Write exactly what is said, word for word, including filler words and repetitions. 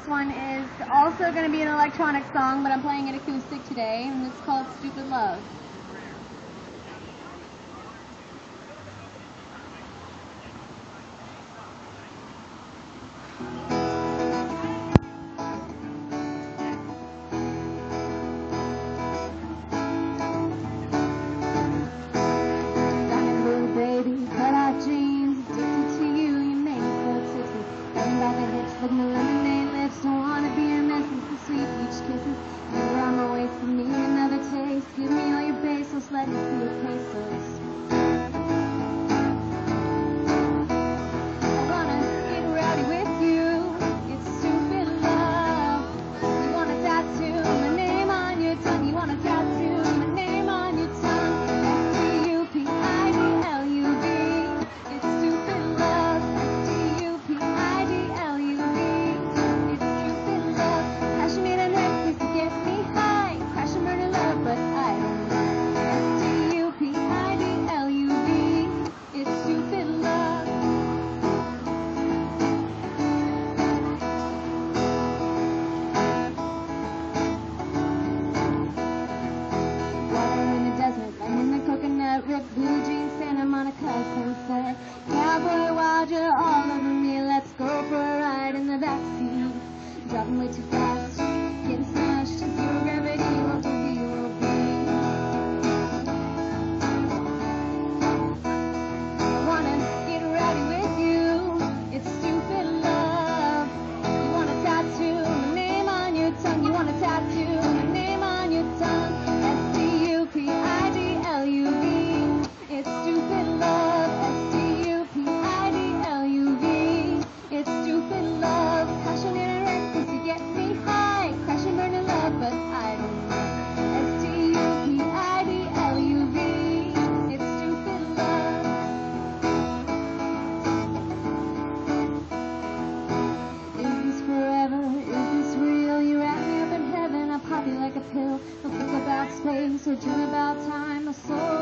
This one is also going to be an electronic song, but I'm playing it acoustic today, and it's called Stupid Love. With my lemonade lips, don't wanna be a mess. It's the sweet peach kisses. You're on my way for me, another taste. Give me all your pesos, let me see your pesos. I wanna get rowdy with you. It's stupid love. You want a tattoo, my name on your tongue. You want a tattoo, my name on your tongue. S T U P I D L U V. It's stupid love. S T U P I D L U V. But I don't know. S T U P I D L U V. It's stupid love. Water in the desert, I'm in the coconut, ripped blue jeans, Santa Monica sunset. Cowboy wild, you're all over me. Let's go for a ride in the backseat. Driving way too fast, getting smashed. Zero gravity, won't do. Like a pill, I'll think about space or dream about time. My soul